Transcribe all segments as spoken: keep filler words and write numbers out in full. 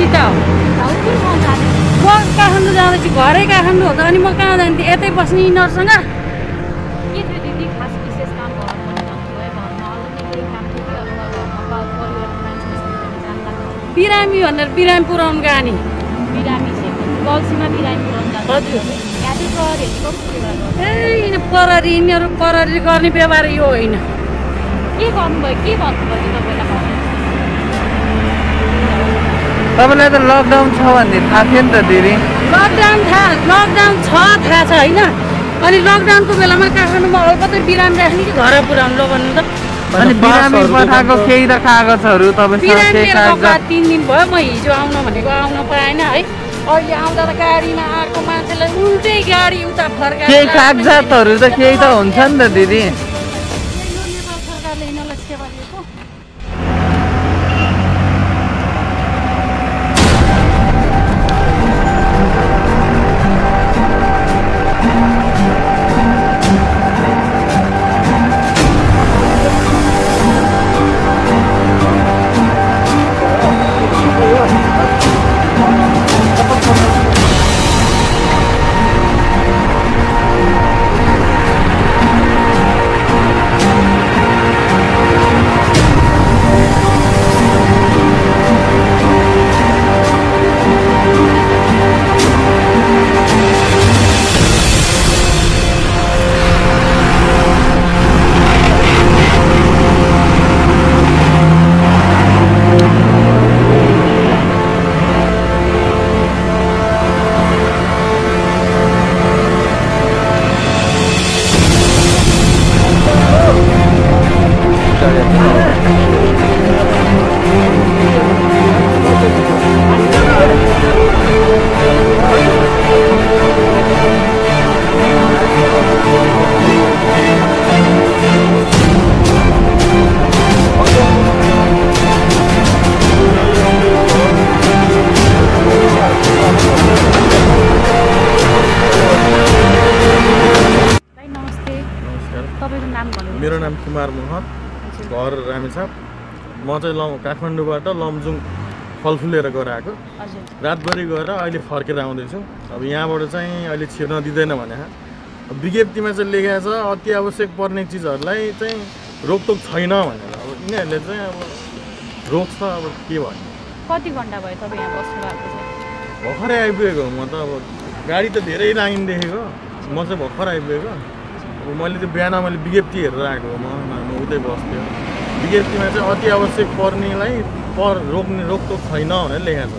त हो म काठमाडौँ जाँदैछु घरै काठमाडौँ हो त अनि म कहाँ जान्थेँ यतै बस्ने यिनीहरूसँग बिरामी भनेर बिरामी पुऱ्याउनु गानी ए प्रहरी यिनीहरू प्रहरी गर्ने व्यवहार यो होइन के गर्नुभयो के भन्नुभयो तपाईँलाई तपाईँलाई त लकडाउन छ भन्ने थाहा थियो नि त दिदी लकडाउन थाहा लकडाउन छ थाहा छ होइन अनि लकडाउनको बेलामा काठमाडौँमा अल्पतै बिरामी राख्ने कि घर पुऱ्याउनु ल भन्नु त अनि बिरामी पठाएको केही त कागजहरू तपाईँसँग तिन दिन भयो म हिजो आउन भनेको आउन पाएन है अहिले आउँदा त गाडीमा आएको मान्छेलाई उल्टै गाडी उता फर्काएर केही कागजातहरू त केही त हुन्छ नि त दिदी नेपाल सरकारले यिनीहरूलाई सेवा दिएको मेरो नाम कुमार मोहन घर रामेछाप म चाहिँ ल काठमाडौँबाट लमजुङ फलफुलेर गएर आएको रातभरि गएर अहिले फर्केर आउँदैछु अब यहाँबाट चाहिँ अहिले छिर्न दिँदैन भने विज्ञप्तिमा चाहिँ लेखेको छ अति आवश्यक पर्ने चिजहरूलाई चाहिँ रोकटोक छैन भनेर अब यिनीहरूले चाहिँ अब रोक्छ अब के भन्ने कति घन्टा भयो तपाईँ यहाँ बस्नु भएको छ भर्खरै आइपुगेको म त अब गाडी त धेरै लाइन देखेको म चाहिँ भर्खर आइपुगेको अब मैले त्यो बिहान मैले विज्ञप्ति हेरेर आएको म म उतै बस्थ्यो विज्ञप्तिमा चाहिँ अति आवश्यक पर्नेलाई पर रोक्ने रोकटोक छैन भनेर लेखेको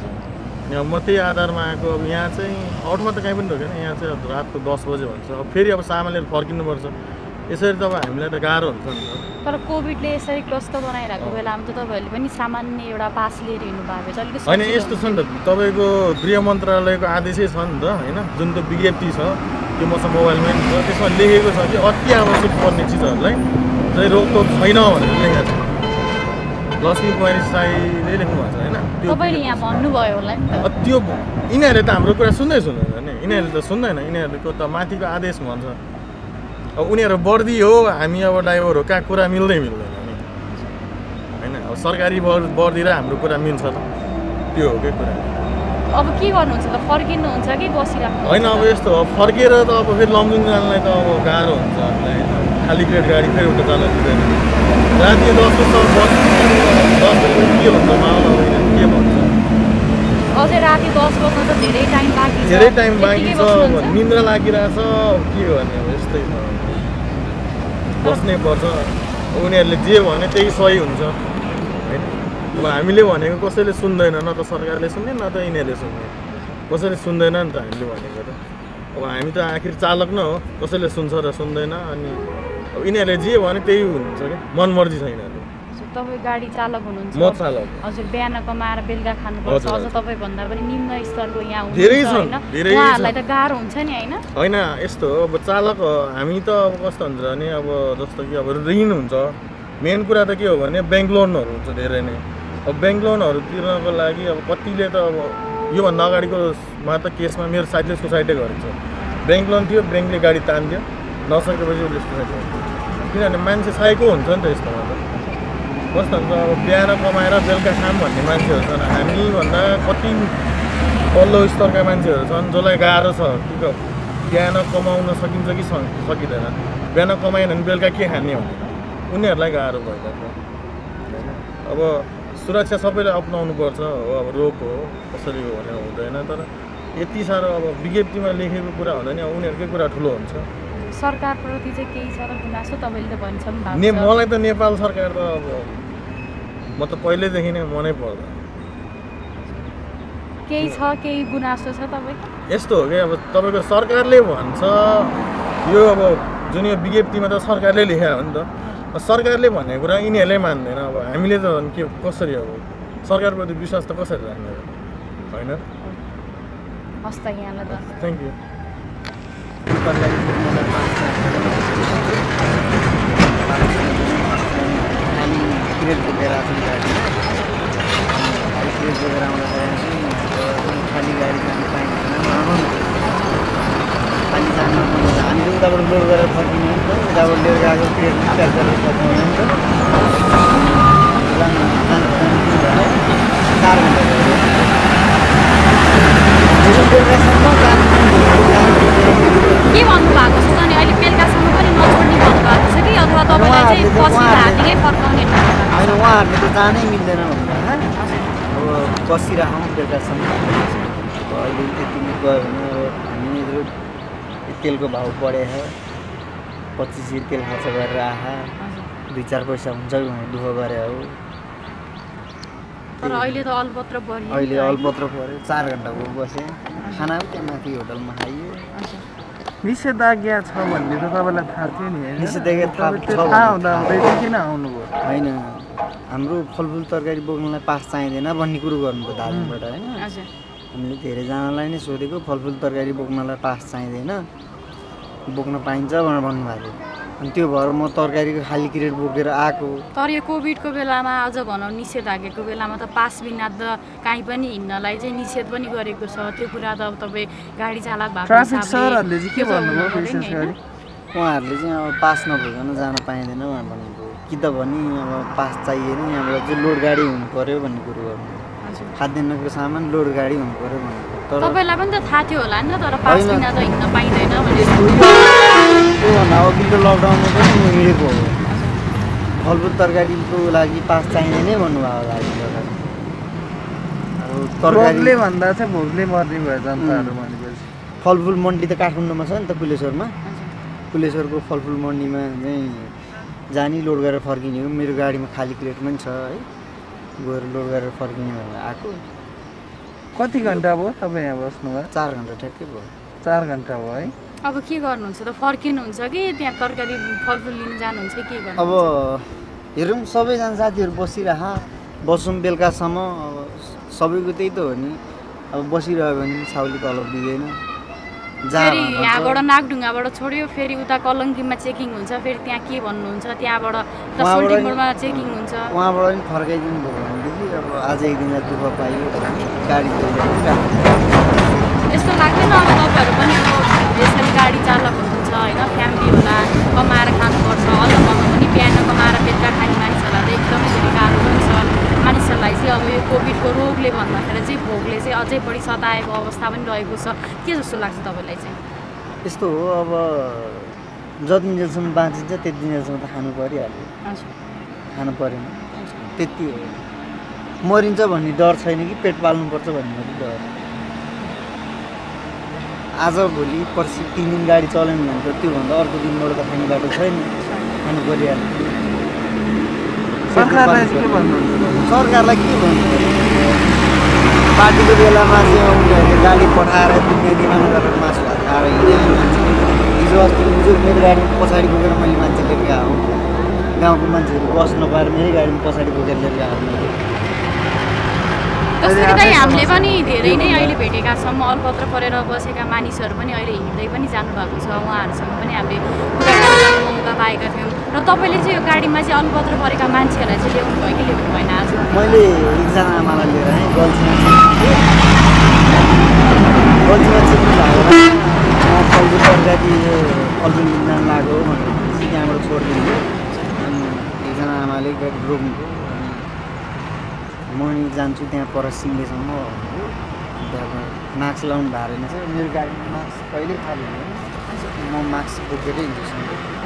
छ म त्यही आधारमा आएको अब यहाँ चाहिँ अरूमा त कहीँ पनि रोकेन यहाँ चाहिँ रातको दस बजे भन्छ अब फेरि अब सामानले फर्किनुपर्छ यसरी त अब हामीलाई त गाह्रो हुन्छ नि त तर कोभिडले यसरी ग्रस्त बनाइरहेको बेलामा त तपाईँहरूले पनि सामान्य एउटा पास लिएर हिँड्नु भएको छ अलिकति होइन यस्तो छ नि त तपाईँको गृह मन्त्रालयको आदेशै छ नि त होइन जुन त विज्ञप्ति छ त्यो मसँग मोबाइलमै छ त्यसमा लेखेको छ कि अति आवश्यक पर्ने चिजहरूलाई चाहिँ रोकटोक छैन भनेर लेखेको छ लक्ष्मी कुमारी साईले लेख्नु भएको छ होइन तपाईँले यहाँ भन्नुभयो होला नि त त्यो यिनीहरूले त हाम्रो कुरा सुन्दै सुन्दैन नि यिनीहरूले त सुन्दैन यिनीहरूको त माथिको आदेश भन्छ अब उनीहरू वर्दी हो हामी अब ड्राइभर हो कहाँ कुरा मिल्दै मिल्दैन नि होइन अब सरकारी वर्दी र हाम्रो कुरा मिल्छ त त्यो हो क्या कुरा अब के गर्नुहुन्छ त फर्किनुहुन्छ कि बसिराख्नु होइन अब यस्तो हो फर्केर त अब फेरि लमजुङ जानलाई त अब गाह्रो हुन्छ हामीलाई खाली प्लेट गाडी फेरि उता जान दिँदैन राति दस बजीसम्म बस दस बजी के हुन्छ माहौल अब के भन्छ अझै राति दस बज्न त धेरै टाइम बाँकी छ धेरै टाइम बाँकी छ निन्द्रा लागिरहेछ के गर्ने अब यस्तै छ बस्नै पर्छ उनीहरूले जे भने त्यही सही हुन्छ होइन अब हामीले भनेको कसैले सुन्दैन न त सरकारले सुन्ने न त यिनीहरूले सुन्ने कसैले सुन्दैन नि त हामीले भनेको त अब हामी त आखिर चालक न हो कसैले सुन्छ र सुन्दैन अनि अब यिनीहरूले जे भने त्यही हुन्छ क्या मनमर्जी छ यिनीहरू तपाईँ गाडी चालक हुनुहुन्छ म चालक हजुर बिहान कमाएर बेलुका खानुपर्छ अझ तपाईँ भन्दा पनि निम्न स्तरको यहाँ धेरै छन् धेरै उहाँहरूलाई त गाह्रो हुन्छ नि होइन होइन यस्तो हो अब चालक हामी त अब कस्तो हुन्छ भने अब जस्तो कि अब ऋण हुन्छ मेन कुरा त के हो भने ब्याङ्क लोनहरू हुन्छ धेरै नै अब ब्याङ्क लोनहरू तिर्नको लागि अब कतिले त अब योभन्दा अगाडिको मा त केसमा मेरो साथीले सुसाइडै गरेको छ ब्याङ्क लोन थियो ब्याङ्कले गाडी तान्थ्यो नसकेपछि उसले सुसाइड गर्यो किनभने मान्छे साइको हुन्छ नि त यस्तोमा त कस्तो हुन्छ अब बिहान कमाएर बेलुका खाम भन्ने मान्छेहरू छन् हामीभन्दा कति पल्लो स्तरका मान्छेहरू छन् जसलाई गाह्रो छ कि बिहान कमाउन सकिन्छ कि सकिँदैन बिहान कमाएन भने बेलुका के खाने भनेर उनीहरूलाई गाह्रो भइरहेको अब सुरक्षा सबैले अपनाउनुपर्छ हो अब रोग हो कसरी हो भने हुँदैन तर यति साह्रो अब विज्ञप्तिमा लेखेको कुरा हुँदैन नि उनीहरूकै कुरा ठुलो हुन्छ सरकारप्रति चाहिँ केही छ र गुनासो तपाईँले त भन्छ पनि ने मलाई त नेपाल सरकार त अब म त पहिल्यैदेखि नै मनै पर्दैन केही छ केही गुनासो छ तपाईँको यस्तो हो कि अब तपाईँको सरकारले भन्छ यो अब जुन यो विज्ञप्तिमा त सरकारले लेखेको हो नि त सरकारले भनेको कुरा यिनीहरूले मान्दैन अब हामीले त के कसरी अब सरकारप्रति विश्वास त कसरी राख्ने होइन हस् त यहाँलाई त थ्याङ्क यू खाली क्रिएट बोकेर आफ्नो गाडीमा क्रिएट बोकेर आउँदाखेरि चाहिँ खाली गाडी जानु पाइँदैन खाली जानु हामी त उताबाट लोड गरेर फर्किने हो नि त उताबाट लिएर गएको क्रिएट स्टार्ट गरेर फर्किने हो नि त चार घन्टा के भन्नु भएको छ नि अहिले बेलुकासम्म पनि नछोड्ने भन्नुभएको छ कि अथवा तपाईँलाई चाहिँ पछि हातीकै फर्काउने होइन उहाँहरूले त जानै मिल्दैन भन्नु अब बसिराखौँ बेलुकासम्म अब अहिले त्यति गयो भने अब हामी तेलको भाउ बढेको पच्चिस तेल खर्च गरेर आहा दुई चार पैसा हुन्छ कि भने दुःख गरे हो तर अहिले त अलपत्र बढ्यो अहिले अलपत्र पऱ्यो चार घन्टाको बसेँ खाना पनि त्यहाँ माथि होटलमा खाइयो निषेधाज्ञा छ भन्ने त तपाईँलाई थाहा थियो नि निषेधाज्ञा थाहा छ थाहा हुँदा हुँदै किन आउनुभयो होइन हाम्रो फलफुल तरकारी बोक्नलाई पास चाहिँदैन भन्ने कुरो गर्नुभयो दार्जिलिङबाट होइन हामीले धेरैजनालाई नै सोधेको फलफुल तरकारी बोक्नलाई पास चाहिँदैन बोक्न पाइन्छ भनेर भन्नुभएको थियो अनि त्यो भएर म तरकारीको खाली क्रेट बोकेर आएको तर यो कोभिडको बेलामा अझ भनौँ निषेधाज्ञाको बेलामा त पास बिना त काहीँ पनि हिँड्नलाई चाहिँ निषेध पनि गरेको छ त्यो कुरा त अब तपाईँ गाडी चालक भएको ट्राफिक सरहरूले चाहिँ के भन्नुभयो विशेष गरी उहाँहरूले चाहिँ अब पास नभइकन जान पाइँदैन भनेर भन्नुभयो कि त भने अब पास चाहिएन यहाँबाट चाहिँ लोड गाडी हुनु पऱ्यो भन्ने कुरो गर्नु खाद्यान्नको सामान लोड गाडी हुनु पऱ्यो भन्नुभयो तर तपाईँलाई पनि त थाहा थियो होला नि त तर पास बिना त हिँड्न पाइँदैन भनेर त्योभन्दा अघिल्लो लकडाउनमा पनि म हिँडेको हो फलफुल तरकारीको लागि पास चाहिँदैन भन्नुभयो होला अब तरकारीले भन्दा चाहिँ भोकले मर्ने भयो जनताहरू भनेपछि फलफुल मन्डी त काठमाडौँमा छ नि त कुलेश्वरमा कुलेश्वरको फलफुल मन्डीमा चाहिँ जाने लोड गरेर फर्किने हो मेरो गाडीमा खाली क्रेट पनि छ है गएर लोड गरेर फर्किने भनेर आएको कति घन्टा भयो तपाईँ यहाँ बस्नुभयो चार घन्टा ठ्याक्कै भयो चार घन्टा भयो है अब के गर्नुहुन्छ त फर्किनुहुन्छ कि त्यहाँ तरकारी फलफुल लिन जानुहुन्छ के गर्नु अब हेरौँ सबैजना साथीहरू बसिरह बसौँ बेलुकासम्म अब सबैको त्यही त हो नि अब बसिरह्यो भने साउली तलब दिँदैन फेरि यहाँबाट नागढुङ्गाबाट छोड्यो फेरि उता कलङ्कीमा चेकिङ हुन्छ फेरि त्यहाँ के भन्नुहुन्छ त्यहाँबाट सोल्टिङमा चेकिङ हुन्छ उहाँबाट पनि फर्काइदिनु भयो भनेदेखि अब आज एक दिन दुःख पाइयो गाडी यस्तो लाग्दैन अब तपाईँहरू पनि अब यसरी गाडी चालक हुनुहुन्छ होइन फ्यामिली होला कमाएर खानुपर्छ अझ भन्नु पनि बिहान कमाएर बेलुका खाने मानिसहरूलाई त एकदमै धेरै गाह्रो पनि छ मानिसहरूलाई चाहिँ अब यो कोभिडको रोगले भन्दाखेरि चाहिँ भोकले चाहिँ अझै बढी सताएको अवस्था पनि रहेको छ के जस्तो लाग्छ तपाईँलाई चाहिँ यस्तो हो अब जति दिनसम्म बाँचिन्छ त्यति दिनसम्म त खानु परिहाल्यो खानु परेन त्यति हो मरिन्छ भन्ने डर छैन कि पेट पाल्नुपर्छ भन्ने मात्रै डर आज भोलि पर्सि तिन दिन गाडी चलाउनु भने त त्योभन्दा अर्को दिनबाट त खाने बाटो छैन खानु परिहाल्यो सरकारलाई के भन्नुहुन्छ सरकारलाई के भन्नु पार्टीको बेलामा चाहिँ उनीहरूले गाडी पठाएर दुनियाँ दिमाग गरेर मासु भात खाएर हिँडेको मान्छे हिजो अस्ति हिजो मेरो गाडीमा पछाडि बोकेर मैले मान्छे लिएर गएको गाउँको मान्छेहरू बस नपाएर मेरै गाडीमा पछाडि बोकेर लिएर गएको जसरी चाहिँ हामीले पनि धेरै नै अहिले भेटेका छौँ अलपत्र परेर बसेका मानिसहरू पनि अहिले हिँड्दै पनि जानुभएको छ उहाँहरूसँग पनि हामीले कुराकानी गर्ने मौका पाएका थियौँ र तपाईँले चाहिँ यो गाडीमा चाहिँ अलपत्र परेका मान्छेहरूलाई चाहिँ ल्याउनु भयो कि ल्याउनु भएन आज मैले एकजना आमालाई लिएर आएँ गल्छीमा गल्छीमा चाहिँ म फलफुल तरकारी फलफुल लिन लाग्यो भनेर त्यहाँबाट छोडिदिन्छु अनि एकजना आमाले रोक्नु म नि जान्छु त्यहाँ पर सिङ्गेसम्म मास्क लाउनु भएको रहेन छ मेरो गाडीमा मास्क कहिल्यै खाली हुँदैन म मास्क बोकेरै हिँड्छु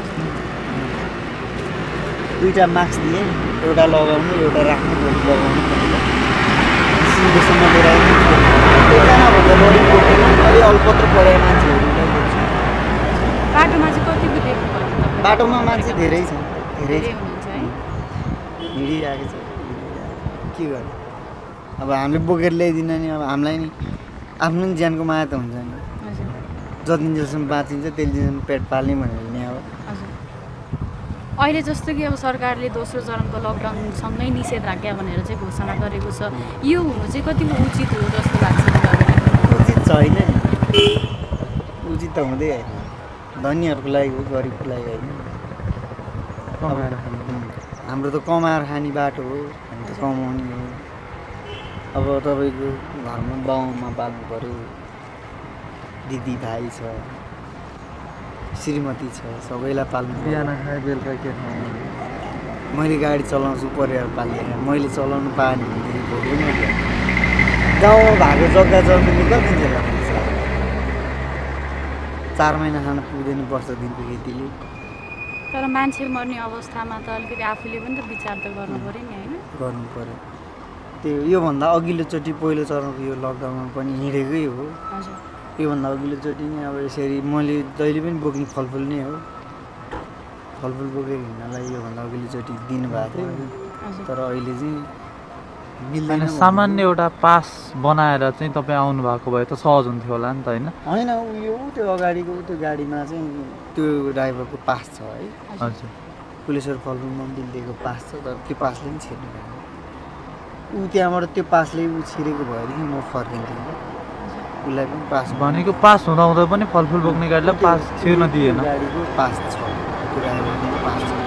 दुईवटा मास्क दिएँ एउटा लगाउनु एउटा राख्नु भोलि लगाउनु सिङ्गेसम्म लिएर आउनु एकजनाभन्दा बढी बोकेन अलि अल्पत्र पढेको मान्छेहरूलाई बोक्छु बाटोमा चाहिँ कतिको देख्नुभयो बाटोमा मान्छे धेरै छ धेरै छ हुनुहुन्छ है हिँडिरहेको छ के गर्ने अब हामीले बोकेर ल्याइदिन नि अब हामीलाई नि आफ्नो नि ज्यानको माया त हुन्छ नि हजुर जति दिनसम्म बाँचिन्छ त्यति दिनसम्म पेट पाल्ने भनेर नि अब हजुर अहिले जस्तो कि अब सरकारले दोस्रो चरणको लकडाउनसँगै निषेधाज्ञा भनेर चाहिँ घोषणा गरेको छ यो हुनु चाहिँ कतिको उचित हो जस्तो लाग्छ तपाईँलाई उचित छैन नि उचित त हुँदै होइन धनीहरूको लागि हो गरिबको लागि होइन कमाएर खानु हाम्रो त कमाएर खाने बाटो हो हामी त कमाउने हो अब तपाईँको घरमा बाउमा पाल्नु पऱ्यो दिदी भाइ छ श्रीमती छ सबैलाई पाल्नु पऱ्यो। बिहान खाए बेलुका के खानु मैले गाडी चलाउँछु परिवार पालिएर मैले चलाउनु पाएन भनेदेखि भोलि नै गाउँमा भएको जग्गा जमिनले कति दिन लाग्छ चार महिना खान पुग्दैन वर्ष दिनको खेतीले तर मान्छे मर्ने अवस्थामा त अलिकति आफूले पनि त विचार त गर्नु पऱ्यो नि होइन गर्नु पऱ्यो त्यो योभन्दा अघिल्लोचोटि पहिलो चरणको यो लकडाउनमा पनि हिँडेकै हो हजुर योभन्दा अघिल्लोचोटि नै अब यसरी मैले जहिले पनि बोक्ने फलफुल नै हो फलफुल बोकेर हिँड्नलाई योभन्दा अघिल्लोचोटि दिनुभएको थियो हजुर तर अहिले चाहिँ मिल्दैन होइन सामान्य एउटा पास बनाएर चाहिँ तपाईँ आउनु भएको भए त सहज हुन्थ्यो होला नि त होइन होइन उयो त्यो अगाडिको त्यो गाडीमा चाहिँ त्यो ड्राइभरको पास छ है हजुर पुलिसहरू फलफुल मन्दिर दिएको पास छ तर त्यो पासले पनि छिर्नु भएन ऊ त्यहाँबाट त्यो पासले ऊ छिरेको भएदेखि म फर्किन्थेँ उसलाई पनि पास भनेको पास हुँदा हुँदा पनि फलफुल बोक्ने गाडीलाई पास छिर्न दिएन गाडीको पास छ त्यो ड्राइभरको पास छ